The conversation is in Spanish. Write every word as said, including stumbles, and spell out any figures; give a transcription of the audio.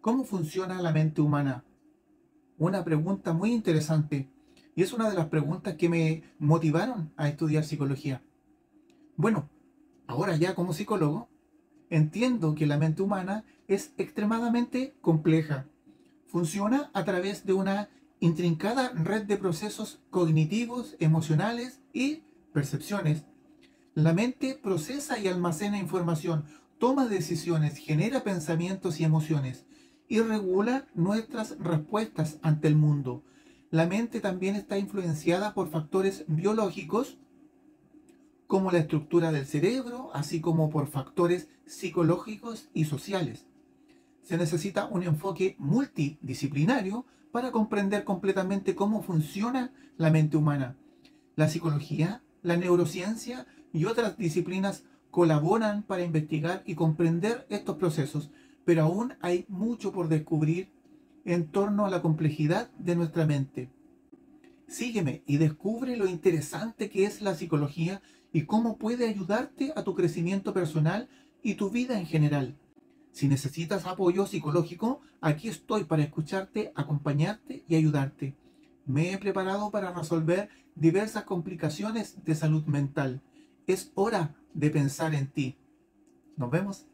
¿Cómo funciona la mente humana? Una pregunta muy interesante y es una de las preguntas que me motivaron a estudiar psicología. Bueno, ahora ya como psicólogo, entiendo que la mente humana es extremadamente compleja. Funciona a través de una intrincada red de procesos cognitivos, emocionales y percepciones. La mente procesa y almacena información, toma decisiones, genera pensamientos y emociones y regula nuestras respuestas ante el mundo. La mente también está influenciada por factores biológicos como la estructura del cerebro, así como por factores psicológicos y sociales. Se necesita un enfoque multidisciplinario para comprender completamente cómo funciona la mente humana. La psicología, la neurociencia y otras disciplinas colaboran para investigar y comprender estos procesos, pero aún hay mucho por descubrir en torno a la complejidad de nuestra mente. Sígueme y descubre lo interesante que es la psicología y cómo puede ayudarte a tu crecimiento personal y tu vida en general. Si necesitas apoyo psicológico, aquí estoy para escucharte, acompañarte y ayudarte. Me he preparado para resolver diversas complicaciones de salud mental. Es hora de pensar en ti. Nos vemos.